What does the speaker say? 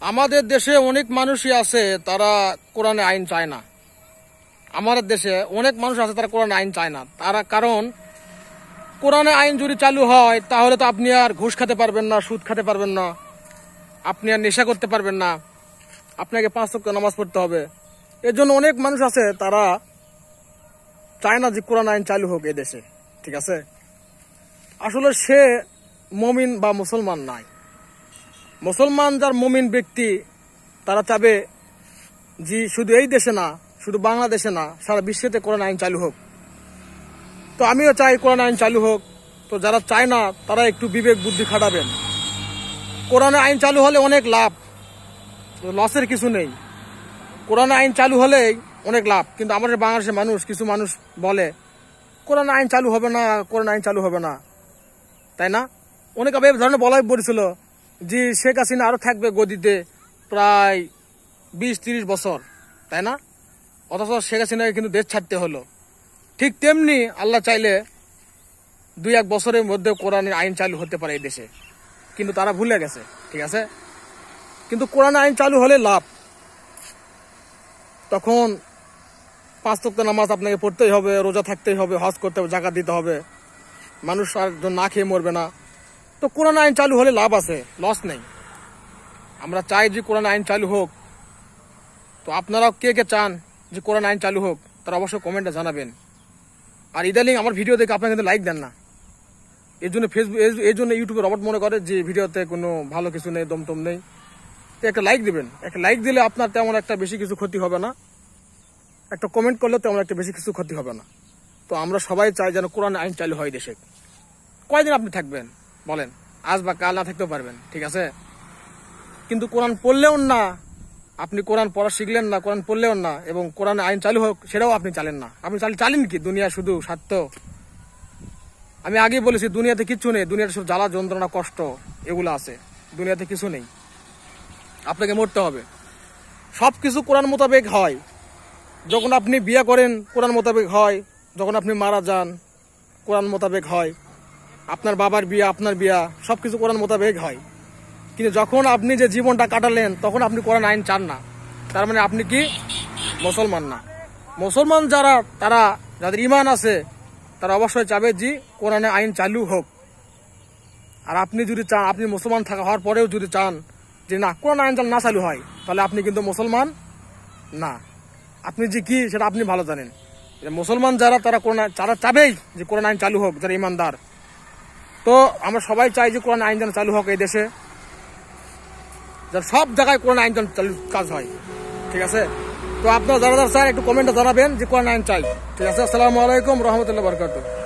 আমাদের দেশে অনেক মানুষই আছে তারা কোরআনে আইন চায় না। আমাদের দেশে অনেক মানুষ আছে তারা কোরআনে আইন চায় না। তারা কারণ কোরআনে আইন যদি চালু হয় তাহলে তো আপনি আর ঘুষ খেতে পারবেন না, সুদ খেতে পারবেন না, আপনি আর নেশা করতে পারবেন না, আপনাকে 5 ওয়াক্ত নামাজ পড়তে হবে। এর জন্য অনেক মানুষ আছে তারা চায় না যে কোরআন আইন চালু হোক এদেশে। ঠিক আছে, আসলে সে মুমিন বা মুসলমান নাই। মুসলমান যার মুমিন ব্যক্তি তারা চাবে যে শুধু এই দেশে না, শুধু বাংলাদেশে না, সারা বিশ্বেতে কোরআন আইন চালু হোক। তো আমিও চাই কোরআন আইন চালু হোক। তো যারা চায় না তারা একটু বিবেক বুদ্ধি খাটাবেন। কোরআন আইন চালু হলে অনেক লাভ, লসের কিছু নেই। কোরআন আইন চালু হলেই অনেক লাভ। কিন্তু আমাদের বাংলাদেশের মানুষ, কিছু মানুষ বলে কোরআন আইন চালু হবে না, কোরআন আইন চালু হবে না, তাই না? অনেক আগে ধরনের বলাই পড়েছিল যে শেখ হাসিনা আরো থাকবে গদিতে প্রায় 20-30 বছর, তাই না? অথচ শেখ হাসিনাকে কিন্তু দেশ ছাড়তে হলো। ঠিক তেমনি আল্লাহ চাইলে 2-1 বছরের মধ্যে কোরআনের আইন চালু হতে পারে এই দেশে, কিন্তু তারা ভুলে গেছে। ঠিক আছে, কিন্তু কোরআন আইন চালু হলে লাভ। তখন 5 ওয়াক্ত নামাজ আপনাকে পড়তেই হবে, রোজা থাকতেই হবে, হজ করতে হবে, জাকাত দিতে হবে, মানুষ আর না খেয়ে মরবে না। তো কোরআন আইন চালু হলে লাভ আছে, লস নেই। আমরা চাই যে কোরআন আইন চালু হোক। তো আপনারা কে কে চান যে কোরআন আইন চালু হোক তারা অবশ্যই কমেন্টে জানাবেন। আর ইদানিং আমার ভিডিও দেখে আপনারা কিন্তু লাইক দেন না। এর জন্য এই জন্য ইউটিউবে রবট মনে করে যে ভিডিওতে কোনো ভালো কিছু নেই, দমটম নেই। তো একটা লাইক দিবেন। একটা লাইক দিলে আপনার তেমন একটা বেশি কিছু ক্ষতি হবে না, একটা কমেন্ট করলে তেমন একটা বেশি কিছু ক্ষতি হবে না। তো আমরা সবাই চাই যেন কোরআন আইন চালু হয় দেশে। কয়দিন আপনি থাকবেন বলেন? আজ বা কাল না থাকতেও পারবেন, ঠিক আছে? কিন্তু কোরআন পড়লেও না, আপনি কোরআন পড়া শিখলেন না, কোরআন পড়লেও না, এবং কোরআন আইন চালু হোক সেটাও আপনি চালেন না। আপনি চালেন কি? দুনিয়া শুধু স্বার্থ। আমি আগেই বলেছি দুনিয়াতে কিছু নেই, দুনিয়াতে শুধু জ্বালা যন্ত্রণা কষ্ট এগুলো আছে, দুনিয়াতে কিছু নেই। আপনাকে মরতে হবে। সবকিছু কোরআন মোতাবেক হয়। যখন আপনি বিয়ে করেন কোরআন মোতাবেক হয়, যখন আপনি মারা যান কোরআন মোতাবেক হয়, আপনার বাবার বিয়া, আপনার বিয়া, সবকিছু কোরআন মোতাবেক হয়। কিন্তু যখন আপনি যে জীবনটা কাটালেন তখন আপনি কোরআন আইন চান না, তার মানে আপনি কি মুসলমান না। মুসলমান যারা, তারা যাদের ঈমান আছে তারা অবশ্যই চাবে যে কোরআনে আইন চালু হোক। আর আপনি যদি চান, আপনি মুসলমান থাকা হওয়ার পরেও যদি চান যে না কোরআন আইন না চালু হয়, তাহলে আপনি কিন্তু মুসলমান না। আপনি যে কি সেটা আপনি ভালো জানেন। মুসলমান যারা তারা চাবেই যে কোরআন আইন চালু হোক, যারা ইমানদার। তো আমরা সবাই চাই যে কোরআন আইন যেন চালু হোক এই দেশে, যার সব জায়গায় কোরআন আইন যেন চালু কাজ হয়। ঠিক আছে, তো আপনারা যারা যারা চান একটু কমেন্টে জানাবেন যে কোরআন আইন চাই। ঠিক আছে, আসসালামু আলাইকুম রহমতুল্লাহ বরকাতুহু।